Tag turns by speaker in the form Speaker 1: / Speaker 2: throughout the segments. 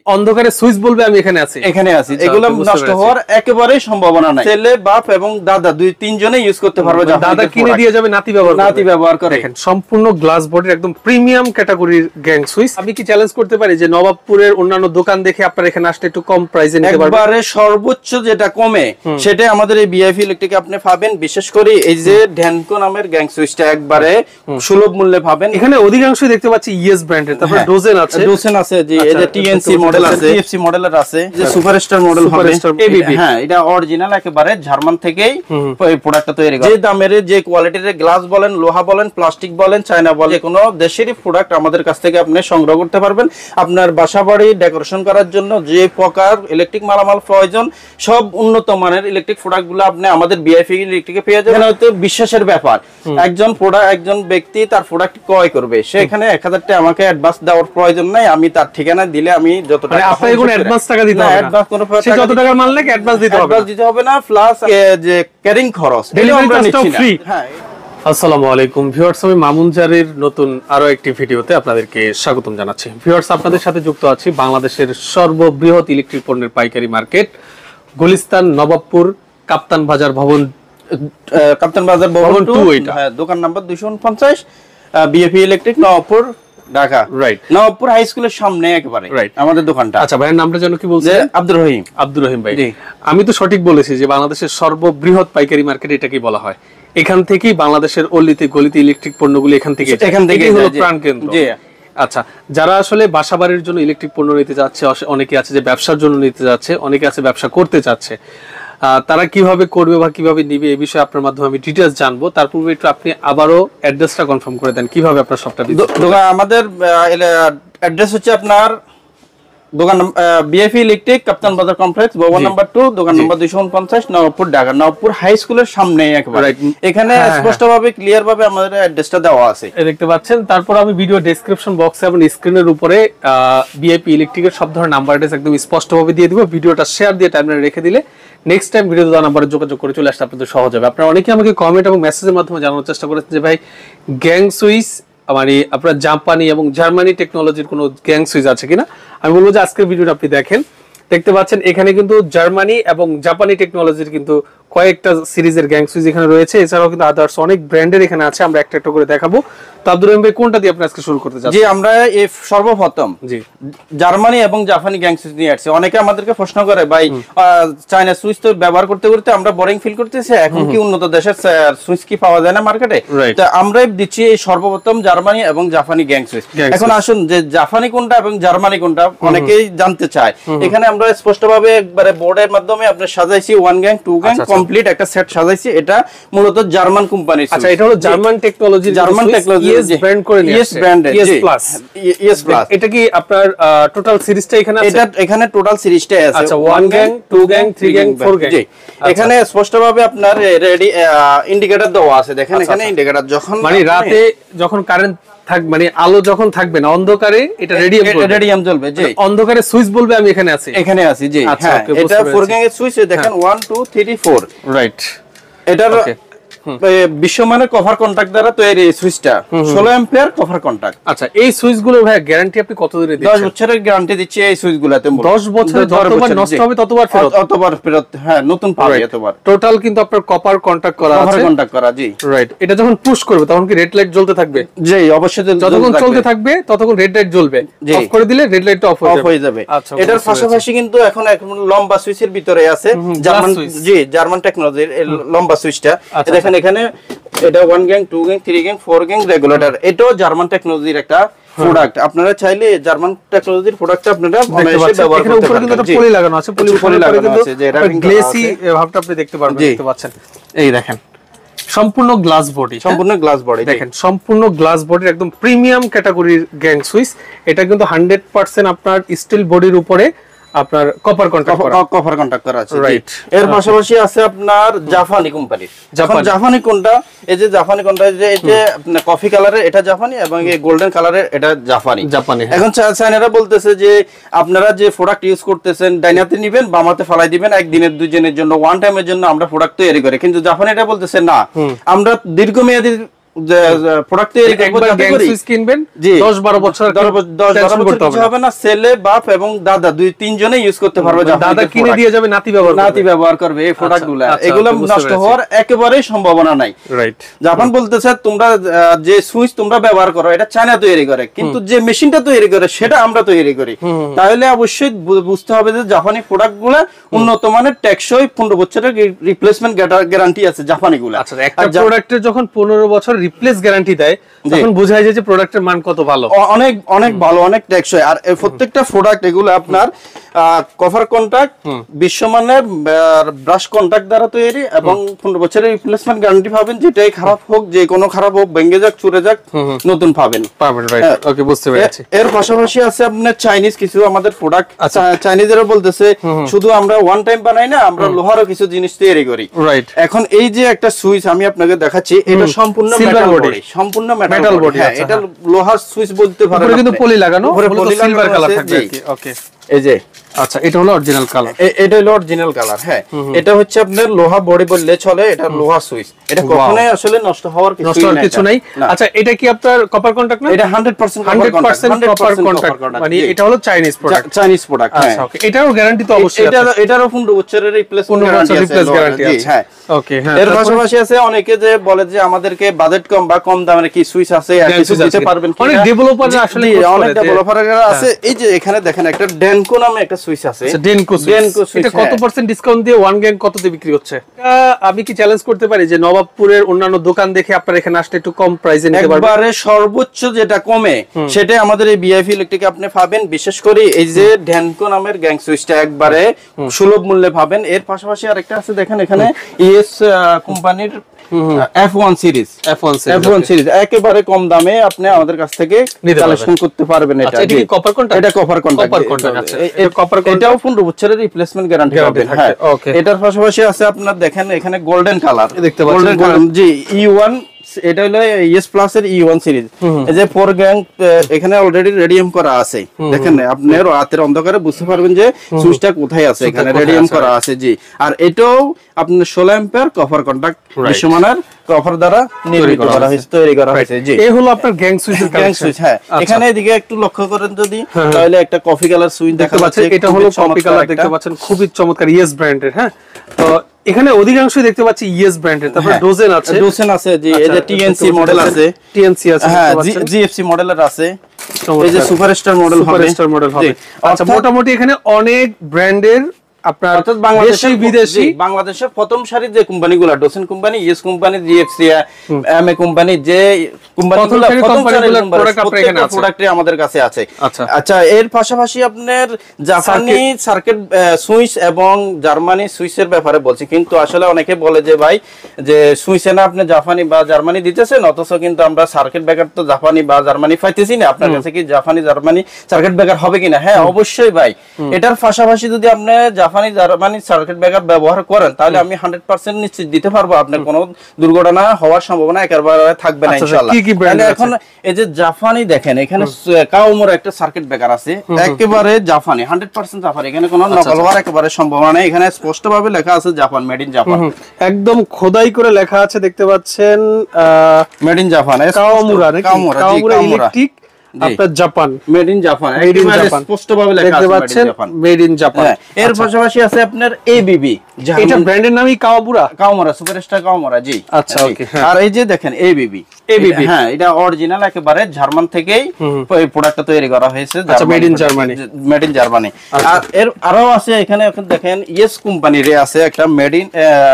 Speaker 1: অন্ধকারে সুইচ বলবে আমি এখানে আছি
Speaker 2: এগুলো নষ্ট হওয়ার একেবারেই সম্ভাবনা নাই। ছেলে বাপ এবং দাদা দুই তিনজনে ইউজ করতে পারবে।
Speaker 1: দাদা কিনে দিয়ে যাবে, নাতি ব্যবহার করে। দেখেন সম্পূর্ণ গ্লাস বডির একদম প্রিমিয়াম ক্যাটাগরির গ্যাং সুইচ। আমি কি চ্যালেঞ্জ করতে পারি যে নবাবপুরের অন্যান্য দোকান দেখে আপনারা এখানে আসলে একটু কম প্রাইসে নিতে পারবেন?
Speaker 2: একবারে সর্বোচ্চ যেটা কমে সেটা আমাদের এই বিআইপি ইলেকট্রিকে আপনি পাবেন। বিশেষ করে এই যে ড্যানকো নামের গ্যাং সুইচটা একবারে সুলভ মূল্যে পাবেন।
Speaker 1: এখানে অধিকাংশই দেখতে পাচ্ছি ইএস ব্র্যান্ডের, তারপর ডোজেন আছে জি, এই যে টিএনসি মডেল আছে, টিএফসি মডেলের আছে, যে সুপারস্টার মডেল হবে এবিবি।
Speaker 2: হ্যাঁ, এটা অরিজিনাল একেবারে জার্মান থেকেই এই প্রোডাক্টটা তৈরি করা। যে দামের যে কোয়ালিটির গ্লাস বলেন, লোহা বলেন, প্লাস্টিক বলেন, চায়না বলেন, যে কোনো দেশেরই প্রোডাক্ট আমাদের কাছ থেকে আপনি সংগ্রহ করতে পারবেন। আপনার বাসাবাড়ি ডেকোরেশন করার জন্য যে প্রকার ইলেকট্রিক মালামাল প্রয়োজন সব উন্নত মানের ইলেকট্রিক প্রোডাক্টগুলো আপনি আমাদের বিআইপি ইলেকট্রিকে পেয়ে যাবেন। হয়তো বিশ্বাসের ব্যাপার, একজন ব্যক্তি তার প্রোডাক্ট ক্রয় করবে, সেখানে 1000 টাকা আমাকে অ্যাডভান্স দেওয়ার প্রয়োজন নাই। আমি তার ঠিকানা দিলে আমি যত টাকা
Speaker 1: আপনাকে কোনো অ্যাডভান্স টাকা দিতে হবে না, অ্যাডভান্স কোনো
Speaker 2: সে যত টাকার মাল লাগে অ্যাডভান্স দিতে হবে না, প্লাস যে ক্যারিং খরচ
Speaker 1: ডেলিভারি চার্জটাও ফ্রি। হ্যাঁ। আসসালামু আলাইকুম ভিউয়ার্স, আমি মামুন জারির নতুন আরো একটি ভিডিওতে আপনাদেরকে স্বাগতম জানাচ্ছি। ভিউয়ার্স, আপনাদের সাথে যুক্ত আছি বাংলাদেশের সর্ববৃহৎ ইলেকট্রিক পণ্যের পাইকারি মার্কেট গুলিস্তান নবাবপুর কাপ্তান বাজার ভবন 2, এটা
Speaker 2: দোকান নাম্বার 249, বিএপি electric, Nawabpur, Dhaka.
Speaker 1: Right,
Speaker 2: Nawabpur high স্কুলের সামনে একেবারে আমাদের দোকানটা।
Speaker 1: আচ্ছা, ভাইয়ের নামটা যেন কি বলছেন?
Speaker 2: আব্দুর রহিম।
Speaker 1: আব্দুর রহিম ভাই, আমি তো সঠিক বলেছি যে বাংলাদেশের সর্ববৃহৎ পাইকারি মার্কেট এটাকেই বলা হয়। এখান থেকেই বাংলাদেশের অলিতে গলিতে ইলেকট্রিক পণ্যগুলো এখান থেকে হলো প্রাণকেন্দ্র। আচ্ছা, যারা আসলে বাসাবাড়ির জন্য ইলেকট্রিক পণ্য নিতে যাচ্ছে, অনেকে আছে যে ব্যবসার জন্য নিতে যাচ্ছে, অনেকে আছে ব্যবসা করতে চাচ্ছে, তারা কিভাবে করবে বা কিভাবে নিবে এই বিষয়ে আপনার মাধ্যমে আমি ডিটেইলস জানবো। তার পূর্বে একটু আপনি আবারও অ্যাড্রেসটা কনফার্ম করে দেন, কিভাবে আপনার সবটা
Speaker 2: দোকান। আমাদের অ্যাড্রেস হচ্ছে আপনার দোকান বিএফি ইলেকট্রিক, কাপ্তান বাজার কমপ্লেক্স, ভবন নাম্বার 2, দোকান নাম্বার 249, নবাবপুর, ঢাকা। নবাবপুর হাই স্কুলের সামনে একেবারে। এখানে স্পষ্টভাবে ক্লিয়ার ভাবে আমাদের অ্যাড্রেসটা দেওয়া আছে,
Speaker 1: দেখতে পাচ্ছেন। তারপর আমি ভিডিও ডেসক্রিপশন বক্সে এবং স্ক্রিনের উপরে বিএপি ইলেকট্রিকের সব ধরনের নাম্বার অ্যাড্রেস একদম স্পষ্টভাবে দিয়ে দিব। ভিডিওটা শেয়ার দিয়ে টাইমলাইনে রেখে দিলে নেক্সট টাইম ভিডিও দেওয়া নাম্বারে যোগাযোগ করে চলে আসতে আপনাদের সহজ হবে। আপনারা অনেকে আমাকে কমেন্ট এবং মেসেজের মাধ্যমে জানানোর চেষ্টা করেছেন যে ভাই, গ্যাং সুইচ মানে আপনার জাপানি এবং জার্মানি টেকনোলজির কোনো গ্যাং সুইচ আছে কিনা। আমি বলবো যে আজকের ভিডিওটা আপনি দেখেন। দেখতে পাচ্ছেন এখানে কিন্তু জার্মানি এবং জাপানি টেকনোলজির কিন্তু কয়েকটা সিরিজের গ্যাং সুইচ এখানে রয়েছে। এছাড়াও কিন্তু আদার্স অনেক ব্র্যান্ডের এখানে আছে, আমরা একটা একটা করে দেখাবো। তো আব্দুর রহিম ভাই, কোনটা দিয়ে আপনি আজকে শুরু করতে চাচ্ছেন?
Speaker 2: জি, আমরা এই সর্বপ্রথম জার্মানি এবং জাপানি গ্যাং সুইচ নিয়ে আসছি। অনেকে আমাদেরকে প্রশ্ন করে ভাই, চায়না সুইচ তো ব্যবহার করতে করতে আমরা বোরিং ফিল করতেছি, এখন কি উন্নত দেশের সুইচ কি পাওয়া যায় না মার্কেটে? তো আমরাই দিচ্ছি এই সর্বপ্রথম জার্মানি এবং জাপানি গ্যাং সুইচ। এখন আসুন যে জাপানি কোনটা এবং জার্মানি কোনটা অনেকেই জানতে চায়। এখানে আমরা স্পষ্টভাবে একবারে বোর্ডের মাধ্যমে আপনি সাজাইছি 1 গ্যাং 2 গ্যাং কমপ্লিট একটা সেট সাজাইছি। এটা মূলত জার্মান কোম্পানির।
Speaker 1: আচ্ছা, এটা হলো জার্মান টেকনোলজি, ইএস ব্র্যান্ড করে নিয়ে
Speaker 2: ইএস ব্র্যান্ডের,
Speaker 1: ইএস প্লাস, ইএস প্লাস। এটা কি আপনার টোটাল সিরিজটা এখানে আছে? এটা
Speaker 2: এখানে টোটাল সিরিজটা আছে।
Speaker 1: আচ্ছা, 1 গ্যাং 2 গ্যাং 3 গ্যাং 4 গ্যাং।
Speaker 2: এখানে স্পষ্টভাবে আপনার রেডি ইন্ডিকেটর দেওয়া আছে। দেখেন এখানে ইন্ডিকেটর, যখন
Speaker 1: মানে রাতে যখন কারেন্ট মানে আলো যখন থাকবে না, অন্ধকারে এটা
Speaker 2: রেডিয়াম জ্বলবে। জি,
Speaker 1: অন্ধকারে সুইচ বলবে আমি এখানে আছি।
Speaker 2: জি, হ্যাঁ, এটা 4 গ্যাং এর সুইচ। দেখেন 1 2 3 4।
Speaker 1: রাইট,
Speaker 2: এটার বিশ্বমানের কভার কন্টাক্ট দ্বারা তৈরি এই সুইচটা 16 অ্যাম্পিয়ার কভার কন্টাক্ট।
Speaker 1: আচ্ছা, এই সুইচগুলোর ভাই গ্যারান্টি আপনি কতদিনের দিচ্ছেন?
Speaker 2: 10 বছরের গ্যারান্টি দিচ্ছি এই সুইচগুলোতে।
Speaker 1: 10 বছর, যতবার নষ্ট হবে ততবার
Speaker 2: ফেরত। হ্যাঁ, নতুন পাবে এতবার।
Speaker 1: টোটাল কিন্তু আপনার কপার কন্টাক্ট করা আছে,
Speaker 2: কভার কন্টাক্ট করা। জি,
Speaker 1: রাইট। এটা যখন পুশ করবে তখন কি রেড লাইট জ্বলতে থাকবে?
Speaker 2: জি, অবশ্যই
Speaker 1: যতক্ষণ চলতে থাকবে ততক্ষণ রেড লাইট জ্বলবে। অফ করে দিলে রেড লাইটটা অফ হয়ে যাবে।
Speaker 2: আচ্ছা, এটার পাশাপাশি কিন্তু এখন লম্বা সুইচের ভিতরে আছে জার্মান, জি, জার্মান টেকনোলজির লম্বা সুইচটা। দেখেন এখানে এটা 1 gang 2 gang 3 gang 4 gang regulator. এটাও জার্মান টেকনোলজির একটা প্রোডাক্ট। আপনারা চাইলে জার্মান টেকনোলজির প্রোডাক্টটা আপনারা অনায়াসে ব্যবহার করতে পারেন। কিন্তু
Speaker 1: এটা পলি লাগানো আছে, পলি লাগানো আছে, যে এটা গ্লেসি ভাবটা আপনি দেখতে পারবেন। দেখতে পাচ্ছেন, এই দেখেন সম্পূর্ণ গ্লাস বডি,
Speaker 2: সম্পূর্ণ গ্লাস বডি।
Speaker 1: দেখেন সম্পূর্ণ গ্লাস বডির একদম প্রিমিয়াম ক্যাটাগরির গ্যাং সুইচ। এটা কিন্তু 100% আপনার স্টিল বডির উপরে আপনার কপার কন্টাক্ট করা আছে।
Speaker 2: রাইট। এর পাশাপাশি আছে আপনার জাপানি কোম্পানি। জাপানি কোনটা? এই যে জাপানি কোনটা, যে এই যে কফি কালারের এটা জাপানি এবং এই গোল্ডেন কালারের এটা জাপানি। এখন চায়নারা বলতেছে যে আপনারা যে প্রোডাক্ট ইউজ করতেছেন ডাইনাতে নেবেন, বামাতে ফেলাই দিবেন, একদিনের দুই দিনের জন্য, ওয়ান টাইমের জন্য আমরা প্রোডাক্ট তৈরি করি। কিন্তু জাপানি এটা বলতেছে না, আমরা দীর্ঘমেয়াদী প্রোডাক্ট তৈরি করব যাতে করে
Speaker 1: সুইচ কিনবেন 10-12 বছর
Speaker 2: 10-12 বছর কিছু হবে না, ছেলে বাপ এবং দাদা 2-3 জনে ইউজ করতে পারবে।
Speaker 1: দাদা কিনে দিয়ে যাবে, নাতি
Speaker 2: ব্যবহার করবে এই প্রোডাক্টগুলো। এগুলো নষ্ট হওয়ার একেবারেই সম্ভাবনা নাই।
Speaker 1: রাইট।
Speaker 2: জাপান বলতেছে তোমরা যে সুইচ তোমরা ব্যবহার করো এটা চায়না তৈরি করে, কিন্তু যে মেশিনটা তৈরি করে সেটা আমরা তৈরি করি। তাহলে অবশ্যই বুঝতে হবে যে জাপানি প্রোডাক্টগুলো উন্নত মানের, টেকসই, 15 বছরের রিপ্লেসমেন্ট গ্যারান্টি আছে জাপানিগুলো।
Speaker 1: আচ্ছা, একটা প্রোডাক্টের যখন 15 বছর রিপ্লেস গ্যারান্টি দেয় তখন বোঝা যায় যে প্রোডাক্টের মান কত ভালো,
Speaker 2: অনেক অনেক ভালো, অনেক টেকসই। আর প্রত্যেকটা প্রোডাক্ট এগুলো আপনার কভার কন্টাক্ট, বিশ্বমানের ব্রাশ কন্টাক্ট দ্বারা তৈরি এবং 15 বছরের রিপ্লেসমেন্ট গ্যারান্টি পাবেন। যেটাই খারাপ হোক, যে কোনো খারাপ হোক, ভেঙে যাক, চুরে যাক, নতুন পাবেন।
Speaker 1: রাইট, ওকে, বুঝতে পেরেছি।
Speaker 2: এর পাশাপাশি আছে আপনার চাইনিজ কিছু আমাদের প্রোডাক্ট। চাইনিজেরা বলতেছে শুধু আমরা ওয়ান টাইম বানাই না, আমরা লোহারও কিছু জিনিস তৈরি করি।
Speaker 1: রাইট।
Speaker 2: এখন এই যে একটা সুইচ আমি আপনাকে দেখাচ্ছি, এটা সম্পূর্ণ মেটাল বডি, সম্পূর্ণ মেটাল বডি। হ্যাঁ, এটা লোহার সুইচ বলতে পারেন,
Speaker 1: উপরে কিন্তু পলি লাগানো, সিলভার কালার থাকবে। ওকে,
Speaker 2: এই যে
Speaker 1: আচ্ছা, এটা হলো অরিজিনাল কালার।
Speaker 2: এটা হলো অরিজিনাল কালার। হ্যাঁ, এটা হচ্ছে আপনার লোহা বডি বললে চলে, এটা লোহা সুইচ। এটা কখনোই আসলে নষ্ট হওয়ার কিছু নাই।
Speaker 1: আচ্ছা, এটা কি আপনার কপার কন্টাক্ট না?
Speaker 2: এটা 100%
Speaker 1: কপার কন্টাক্ট, মানে এটা হলো চাইনিজ প্রোডাক্ট।
Speaker 2: Chinese product.
Speaker 1: আচ্ছা, ওকে, এটারও গ্যারান্টি তো অবশ্যই আছে।
Speaker 2: এটারও 15 বছরের রিপ্লেসমেন্ট গ্যারান্টি আছে। হ্যাঁ, ওকে। হ্যাঁ, এর পাশাপাশি আছে অনেকে যে বলে যে আমাদেরকে বাজেট কম বা কম দামের কি সুইচ আছে, আর কিছু দিতে পারবেন কি?
Speaker 1: অনেক ডেভেলপাররা আসলে
Speaker 2: অনেক ডেভেলপাররা আছে। এই যে এখানে দেখেন একটা ডেনকো নামে একটা সুইচ আছে।
Speaker 1: ডেনকো সুইচ, এটা কত পার্সেন্ট ডিসকাউন্ট দিয়ে 1 গ্যাং কততে বিক্রি হচ্ছে? আমি কি চ্যালেঞ্জ করতে পারি যে নবাবপুরের অন্যান্য দোকান দেখে আপনারা এখানে আসলে একটু কম প্রাইসে নিতে পারবেন?
Speaker 2: একবারে সর্বোচ্চ যেটা কমে সেটা আমাদের এই বিআইপি ইলেকট্রিকে আপনি পাবেন। বিশেষ করে এই যে ডেনকো নামের গ্যাং সুইচটা একবারে সুলভ মূল্যে পাবেন। এর পাশাপাশি আরেকটা আছে দেখেন এখানে, ইএস কোম্পানির F1 সিরিজ একেবারে কম দামে আপনি আমাদের কাছ থেকে কালেকশন করতে পারবেন। এটা
Speaker 1: কি কপার কন্টাক্ট?
Speaker 2: এটা কপার কন্টাক্ট।
Speaker 1: আচ্ছা, এই কপার কন্টাক্ট
Speaker 2: এটাও 15 বছরের রিপ্লেসমেন্ট গ্যারান্টি পাবেন। হ্যাঁ, ওকে। এটার পাশাপাশি আছে আপনার দেখেন এখানে গোল্ডেন কালার দেখতে পাচ্ছেন। জি, E1, এটা হলো ইএস প্লাস এর E1 সিরিজ। এই যে 4 গ্যাং এখানে অলরেডি রেডিয়াম করা আছে। দেখেন আপনি রাতের অন্ধকারে বুঝতে পারবেন যে সুইচটা কোথায় আছে, এখানে রেডিয়াম করা আছে। জি, আর এটাও আপনার 16 অ্যাম্পিয়ার কপার কন্টাক্ট বিশ্বমানের কপার দ্বারা নির্মিত করা হয়েছে, তৈরি করা হয়েছে। জি,
Speaker 1: এই হলো আপনার গ্যাং সুইচের
Speaker 2: গ্যাং সুইচ। হ্যাঁ, এখানে এদিকে একটু লক্ষ্য করেন যদি, তাহলে একটা কফি কালার সুইচ দেখা যাচ্ছে।
Speaker 1: এটা হলো কফি কালার দেখতে পাচ্ছেন, খুবই চমৎকার ইএস ব্র্যান্ডের। হ্যাঁ, তো এখানে অধিকাংশই দেখতে পাচ্ছি ইএস ব্র্যান্ডের। তারপর ডোজেন আছে, জি, এই যে টিএনসি মডেল আছে, হ্যাঁ, জিএফসি মডেলের আছে, এই যে সুপারস্টার মডেল হবে। আচ্ছা, মোটামুটি এখানে অনেক ব্র্যান্ডের আপনার বাংলাদেশি বিদেশি,
Speaker 2: বাংলাদেশের প্রথম সারির যে কোম্পানিগুলো, ডোসেন company, ES company, GFC, MA company, যে কোম্পানিগুলো প্রোডাক্ট আমাদের কাছে আছে। আচ্ছা, এর পাশাপাশি আপনার জাপানি সার্কিট সুইচ এবং জার্মানি সুইচের ব্যাপারে বলছি। কিন্তু আসলে অনেকে বলে যে ভাই, যে সুইচে না আপনি জাপানি বা জার্মানি দিতেছেন, অথচ কিন্তু আমরা সার্কিট ব্রেকার তো জাপানি বা জার্মানি পাইতেছি না। আপনার কাছে কি জাপানি জার্মানি সার্কিট ব্রেকার হবে কিনা? হ্যাঁ, অবশ্যই ভাই। এটার পাশাপাশি যদি আপনি জাপানি জার্মানি সার্কিট ব্রেকার ব্যবহার করেন, তাহলে আমি 100% নিশ্চিত দিতে পারবো আপনার কোনো দুর্ঘটনা হওয়ার সম্ভাবনা একেবারে থাকবে না ইনশাআল্লাহ। এখন এই যে জাপানি দেখেন, এখানে কাওমোর একটা সার্কিট ব্রেকার আছে, একেবারে জাপানি, 100% জাপানি। এখানে কোনো নকল হওয়ার একেবারে সম্ভাবনা নেই। এখানে স্পষ্টভাবে লেখা আছে জাপান, মেড ইন জাপান,
Speaker 1: একদম খোদাই করে লেখা আছে, দেখতে পাচ্ছেন
Speaker 2: মেড ইন জাপান,
Speaker 1: কাওমোরা ইলেকট্রিক, আপনার জাপান,
Speaker 2: মেড ইন জাপান, স্পষ্টভাবে লেখা আছে
Speaker 1: মেড ইন জাপান।
Speaker 2: এর পাশাপাশি আছে আপনার এবিবি,
Speaker 1: এটা ব্র্যান্ডের নামই
Speaker 2: কাওমোরা সুপারস্টার কাওমোরা। জি,
Speaker 1: আচ্ছা, ওকে।
Speaker 2: আর এই যে দেখেন এবিবি, হ্যাঁ, এটা অরিজিনাল একেবারে জার্মান থেকেই এই প্রোডাক্টটা তৈরি করা হয়েছে।
Speaker 1: আচ্ছা, মেড ইন জার্মানি।
Speaker 2: আর এর আরো আছে এখানে দেখেন ইএস কোম্পানির আছে একটা মেড ইন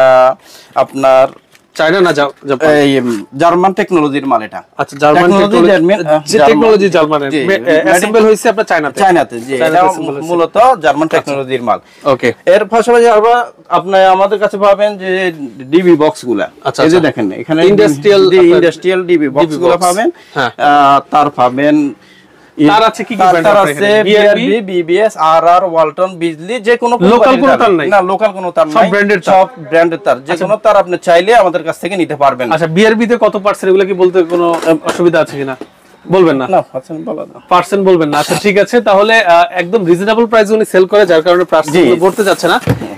Speaker 2: আপনার
Speaker 1: চায়না না
Speaker 2: জার্মান টেকনোলজির মাল। এটা
Speaker 1: আচ্ছা, জার্মান টেকনোলজি, জার্মানের অ্যাসেম্বল হইছে আপনার চায়নাতে।
Speaker 2: জি, এটা মূলত জার্মান টেকনোলজির মাল।
Speaker 1: ওকে।
Speaker 2: এর পাশাপাশি আপনি আমাদের কাছে পাবেন যে ডিবি বক্সগুলা। এই যে দেখেন এখানে ইন্ডাস্ট্রিয়াল ডিবি বক্সগুলা পাবেন। তার পাবেন,
Speaker 1: তার আছে কি কি ব্র্যান্ড
Speaker 2: আছে? BRB, BBS, RR, Walton, Bijli, যে কোনো
Speaker 1: লোকাল কোনো তার নাই
Speaker 2: না, লোকাল কোনো তার নাই, সব ব্র্যান্ডের তার। যে কোনো তার আপনি চাইলে আমাদের কাছ থেকে নিতে পারবেন।
Speaker 1: আচ্ছা, বিআরবি তে কত পার্সেন্ট, এগুলো কি বলতে কোনো অসুবিধা আছে কিনা বলবেন না? পার্সেন্ট বলবেন না। আচ্ছা, ঠিক আছে, তাহলে একদম রিজনেবল প্রাইসে উনি সেল করে, যার কারণে প্রাইস বলতে যাচ্ছে না।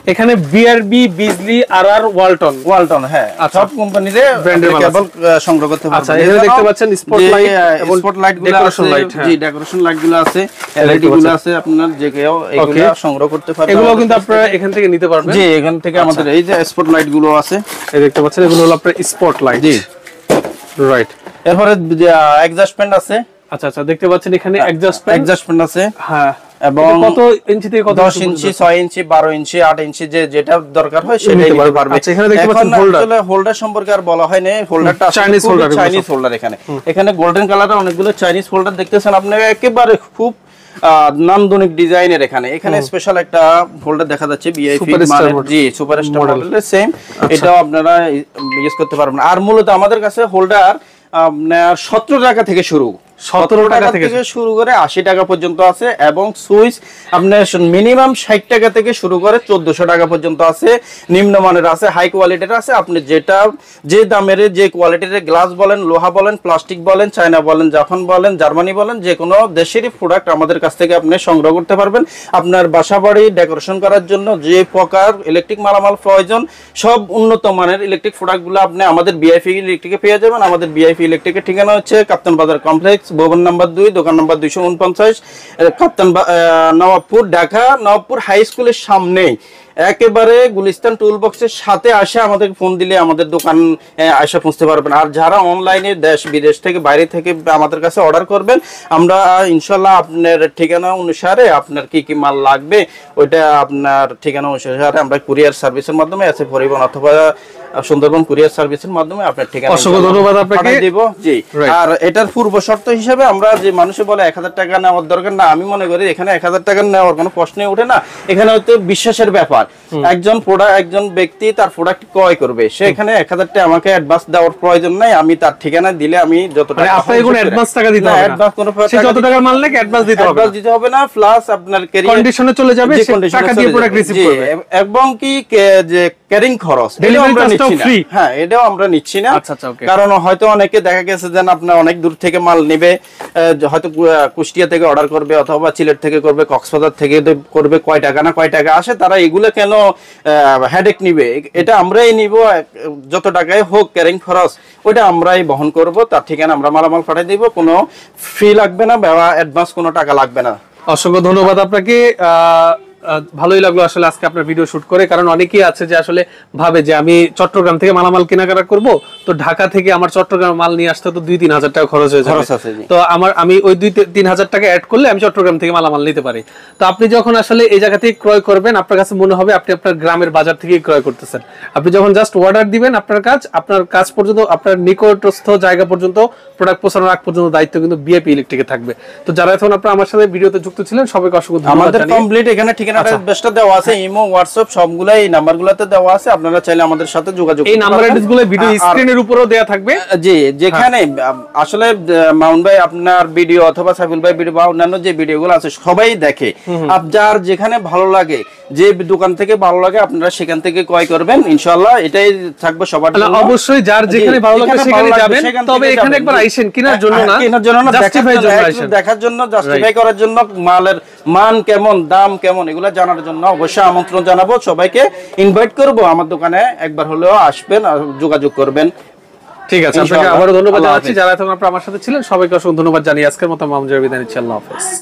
Speaker 1: এখানে বিআরবি, বিজলি, আরআর, ওয়ালটন,
Speaker 2: হ্যাঁ সব কোম্পানির
Speaker 1: ব্র্যান্ডের
Speaker 2: কেবল সংগ্রহ করতে পারবেন।
Speaker 1: আচ্ছা, এখানে দেখতে পাচ্ছেন স্পটলাইট এবং
Speaker 2: স্পটলাইট গুলো আছে, জি ডেকোরেশন লাইট গুলো আছে, এলইডি গুলো আছে, আপনার যে কেউ এগুলো সংগ্রহ করতে পারবেন।
Speaker 1: এগুলো কিন্তু আপনারা এখান থেকে নিতে পারবেন।
Speaker 2: জি, এখান থেকে আমাদের এই যে স্পটলাইট গুলো আছে,
Speaker 1: এই দেখতে পাচ্ছেন, এগুলো হলো আপনার স্পটলাইট।
Speaker 2: জি
Speaker 1: রাইট।
Speaker 2: এরপরে এক্সস্ট ফ্যান আছে।
Speaker 1: আচ্ছা, দেখতে পাচ্ছেন এখানে এক্সস্ট ফ্যান
Speaker 2: আছে।
Speaker 1: হ্যাঁ,
Speaker 2: এবং
Speaker 1: কত ইঞ্চি থেকে কত
Speaker 2: 10 ইঞ্চি, 6 ইঞ্চি, 12 ইঞ্চি, 8 ইঞ্চি যেটা দরকার হয় সেটাই নিতে পারবে।
Speaker 1: আচ্ছা, এখানে দেখতে পাচ্ছেন
Speaker 2: হোল্ডার সম্পর্কে আর বলা হয়নি। হোল্ডারটা
Speaker 1: চাইনিজ
Speaker 2: হোল্ডার। এখানে গোল্ডেন কালারের অনেকগুলো চাইনিজ হোল্ডার দেখতেছেন আপনি, একেবারে খুব নান্দনিক ডিজাইনের। এখানে স্পেশাল একটা হোল্ডার দেখা যাচ্ছে বিআইপি মানে, জি সুপারস্টার মডেলের সেম, এটাও আপনারা ইউজ করতে পারবেন। আর মূলত আমাদের কাছে হোল্ডার আপনার 17 টাকা থেকে শুরু, 17 টাকা থেকে শুরু করে 80 টাকা পর্যন্ত আছে, এবং সুইচ আপনার মিনিমাম 60 টাকা থেকে শুরু করে 1400 টাকা পর্যন্ত আছে। নিম্নমানের আছে, হাই কোয়ালিটির আছে। আপনি যে দামের যে কোয়ালিটির গ্লাস বলেন, লোহা বলেন, প্লাস্টিক বলেন, চায়না বলেন, জাপান বলেন, জার্মানি বলেন, যে কোনো দেশেরই প্রোডাক্ট আমাদের কাছ থেকে আপনি সংগ্রহ করতে পারবেন। আপনার বাসা বাড়ি ডেকোরেশন করার জন্য যে প্রকার ইলেকট্রিক মালামাল প্রয়োজন, সব উন্নত মানের ইলেকট্রিক প্রোডাক্টগুলো আপনি আমাদের বিআইপি ইলেকট্রিকে পেয়ে যাবেন। আমাদের বিআইপি ইলেকট্রিকের ঠিকানা হচ্ছে কাপ্তান বাজার কমপ্লেক্স, ভবন নাম্বার 2, দোকান নাম্বার 249, কাপ্তান নবাবপুর, ঢাকা। নবাবপুর হাই স্কুলের সামনেই একেবারে গুলিস্তান টুল বক্সের সাথে আসে আমাদের ফোন দিলে আমাদের দোকান আসে পৌঁছতে পারবেন। আর যারা অনলাইনে দেশ বিদেশ থেকে বাইরে থেকে আমাদের কাছে অর্ডার করবেন, আমরা ইনশাল্লাহ আপনার ঠিকানা অনুসারে আপনার কি কি মাল লাগবে ওইটা আপনার ঠিকানা অনুসারে আমরা কুরিয়ার সার্ভিসের মাধ্যমে আছে পরিবহন অথবা সুন্দরবন কুরিয়ার সার্ভিসের মাধ্যমে আপনার ঠিকানা।
Speaker 1: অসংখ্য ধন্যবাদ আপনাকে
Speaker 2: দিব। জি, আর এটার পূর্ব শর্ত হিসেবে আমরা যে মানুষে বলে 1000 টাকা নেওয়ার দরকার না, আমি মনে করি এখানে 1000 টাকা নেওয়ার কোনো প্রশ্নই ওঠে না। এখানে হয়তো বিশ্বাসের ব্যাপার। একজন ব্যক্তি তার প্রোডাক্ট ক্রয় করবে, সে এখানে 1000 টাকা আমাকে অ্যাডভান্স দেওয়ার প্রয়োজন নাই। আমি তার ঠিকানা দিলে আমি যত টাকা,
Speaker 1: আপনাকে কোনো অ্যাডভান্স টাকা দিতে হবে না, অ্যাডভান্স কোনো সে যত টাকার মাল নাকি অ্যাডভান্স দিতে হবে না,
Speaker 2: প্লাস আপনার
Speaker 1: কন্ডিশনে চলে যাবে, সে টাকা দিয়ে প্রোডাক্ট রিসিভ করবে। এবং
Speaker 2: কি যে ক্যারিং খরচ আমরা নিচ্ছি না। হ্যাঁ, এটাও আমরা নিচ্ছি না। কারণ হয়তো অনেকে দেখা গেছে যে আপনার অনেক দূর থেকে মাল নেবে, হয়তো কুষ্টিয়া থেকে অর্ডার করবে অথবা সিলেট থেকে করবে, কক্সবাজার থেকে করবে, কয় টাকা না কয় টাকা আসে, তারা এগুলো কেন হেডেক নিবে? এটা আমরাই নিব, যত টাকায় হোক ক্যারিং খরচ ওইটা আমরাই বহন করব। তার ঠিকানা আমরা মালামাল পাঠিয়ে দিব, কোনো ফি লাগবে না বা অ্যাডভান্স কোনো টাকা লাগবে না।
Speaker 1: অসংখ্য ধন্যবাদ আপনাকে। ভালোই লাগলো আসলে আজকে আপনার ভিডিও শুট করে, কারণ অনেকেই আছে যে আসলে ভাবে যে আমি চট্টগ্রাম থেকে মালামাল কেনাকাটা করব, তো ঢাকা থেকে আমার চট্টগ্রাম মাল নিয়ে আসতে তো 2-3 হাজার টাকা খরচ হয়ে যাবে, তো আমি ওই 2-3 হাজার টাকা অ্যাড করলে আমি চট্টগ্রাম থেকে মালামাল নিতে পারি। তো আপনি যখন আসলে এই জায়গা থেকে ক্রয় করবেন, আপনার কাছে মনে হবে আপনি আপনার গ্রামের বাজার থেকে ক্রয় করতেছেন। আপনি যখন জাস্ট অর্ডার দিবেন, আপনার কাজ পর্যন্ত, আপনার নিকটস্থ জায়গা পর্যন্ত প্রোডাক্ট পৌঁছানোর আগ পর্যন্ত দায়িত্ব কিন্তু বিএপি ইলেকট্রিকে থাকবে। তো যারা এখন আপনারা আমার সাথে ভিডিওতে যুক্ত ছিলেন, সবাইকে অসংখ্য ধন্যবাদ।
Speaker 2: আমাদের কমপ্লিট এখানে ঠিকানাটা বেস্টটা দেওয়া আছে, ইমো, হোয়াটসঅ্যাপ সবগুলাই এই নাম্বারগুলোতে দেওয়া আছে, আপনারা চাইলে আমাদের সাথে যোগাযোগ করতে পারেন। এই নাম্বার অ্যাড্রেসগুলো ভিডিও স্ক্রিনের উপরেও দেয়া থাকবে। জি, যেখানে আসলে মাউন্ট ভাই আপনার ভিডিও অথবা সাইফুল ভাই ভিডিও বা অন্যান্য যে ভিডিওগুলো আছে সবাই দেখে। যার যেখানে ভালো লাগে, যে দোকান থেকে ভালো লাগে, আপনারা সেখান থেকে ক্রয় করবেন, ইনশাআল্লাহ এটাই থাকবে সবার জন্য। অবশ্যই যার যেখানে ভালো লাগে সেখানে যাবেন, তবে এখানে একবার আইসেন কেনার জন্য না, দেখার জন্য, জাস্টিফাই করার জন্য, মালের মান কেমন, দাম কেমন, এগুলো জানার জন্য অবশ্যই আমন্ত্রণ জানাবো। সবাইকে ইনভাইট করব আমার দোকানে, একবার হলেও আসবেন, যোগাযোগ করবেন। ঠিক আছে, আপনাকে আবারও ধন্যবাদ জানাচ্ছি। যারা এখন আপনারা আমার সাথে ছিলেন সবাইকে অসংখ্য ধন্যবাদ জানিয়ে আজকের মতো মামুন বিদায় নিচ্ছি। আল্লাহ হাফেজ।